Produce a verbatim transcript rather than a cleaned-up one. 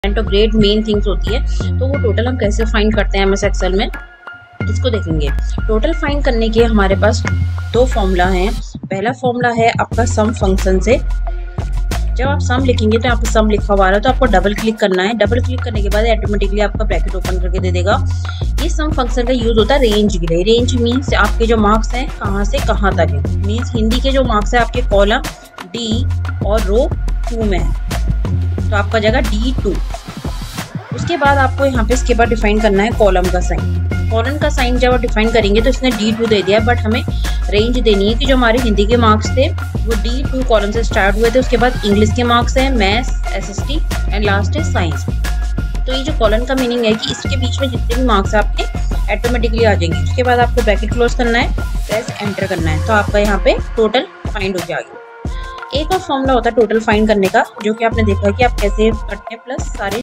तो great main things होती है। तो वो टोटल हम कैसे फाइंड करते हैं एमएस एक्सेल में, इसको देखेंगे। टोटल फाइंड करने के हमारे पास दो फॉर्मूला हैं। पहला फॉर्मूला है आपका सम फंक्शन से। जब आप सम लिखेंगे तो यहाँ पे सम लिखा हुआ है तो आपको डबल क्लिक करना है। डबल क्लिक करने के बाद ऑटोमेटिकली आपका ब्रैकेट ओपन करके दे देगा। ये सम फंक्शन का यूज होता है रेंज के लिए। रेंज मीन्स आपके जो मार्क्स हैं कहाँ से कहाँ तक है। मीन्स हिंदी के जो मार्क्स है आपके कॉलम डी और रो टू में है, तो आपका जगह डी टू। उसके बाद आपको यहाँ पे इसके बाद डिफाइन करना है कॉलम का साइन। कॉलम का साइन जब आप डिफाइन करेंगे तो इसने डी टू दे दिया, बट हमें रेंज देनी है कि जो हमारे हिंदी के मार्क्स थे वो डी टू कॉलम से स्टार्ट हुए थे। उसके बाद इंग्लिश के मार्क्स हैं, मैथ्स, एसएसटी एंड लास्ट है साइंस। तो ये जो कॉलम का मीनिंग है कि इसके बीच में जितने भी मार्क्स आपके ऑटोमेटिकली आ जाएंगे। उसके बाद आपको ब्रैकेट क्लोज करना है, प्रेस एंटर करना है, तो आपका यहाँ पे टोटल फाइंड हो जाएगा। एक और फॉर्मूला होता है टोटल फाइंड करने का, जो कि आपने देखा है कि आप कैसे करते हैं प्लस सारे